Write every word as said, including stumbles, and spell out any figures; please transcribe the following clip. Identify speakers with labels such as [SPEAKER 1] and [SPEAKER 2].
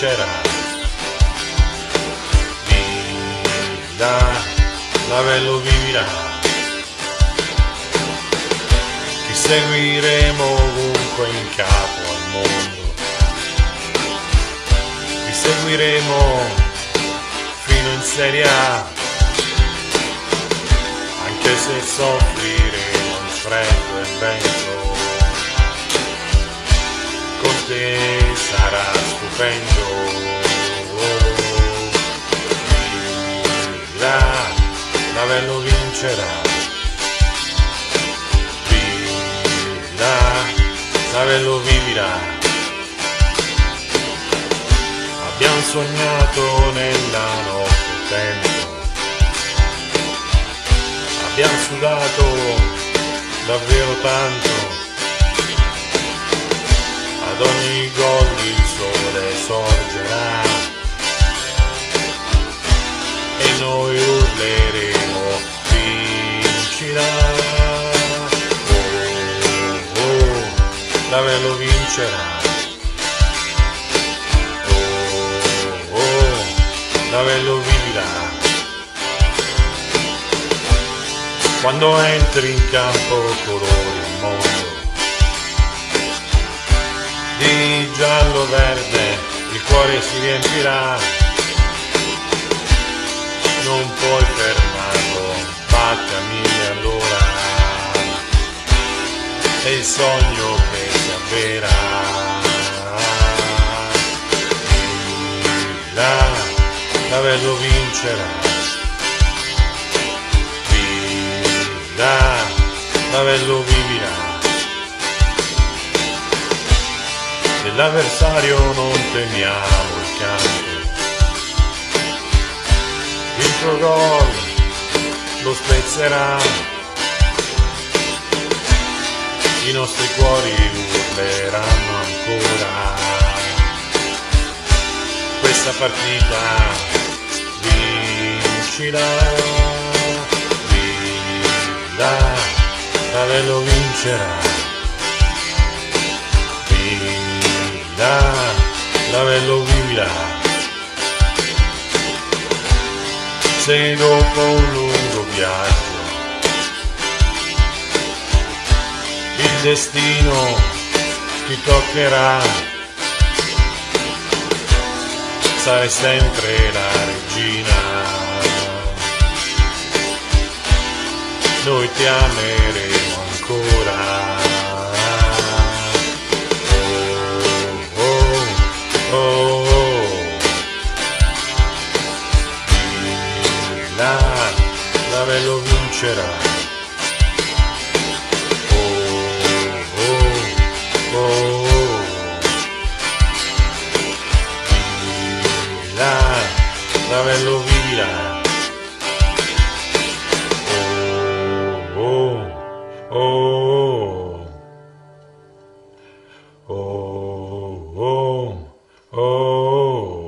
[SPEAKER 1] vincerà. Vita, l'avello vivrà. Ti seguiremo ovunque in capo al mondo. Ti seguiremo fino in Serie A. Anche se soffriremo il freddo e il vento, con te sarà stupendo. Vita, l'avello vincerà. Vita, l'avello vivrà. Abbiamo sognato nella notte tempo, abbiamo sudato davvero tanto, ad ogni gol il sole sorgerà e noi urleremo vincirà. Oh, oh, l'avello vincerà. Oh, oh, l'avello vivrà. Quando entri in campo colori il mondo, di giallo-verde il cuore si riempirà, non puoi fermarlo, batte a mille all'ora, è il sogno che si avvera. Vita, l'avello vincerà. L'avello vivrà. Dell'avversario non temiamo il canto, il tuo gol lo spezzerà, i nostri cuori urleranno ancora, questa partita vincirà. L'avello vincerà. Vita, l'avello vivrà. Se dopo un lungo viaggio il destino ti toccherà, sarai sempre la regina. Noi ti ameremo ancora. Oh, oh, oh, oh. Vita, l'avello vincerà. Oh, oh, oh. Vita, l'avello vivrà. Oh, oh, oh, oh.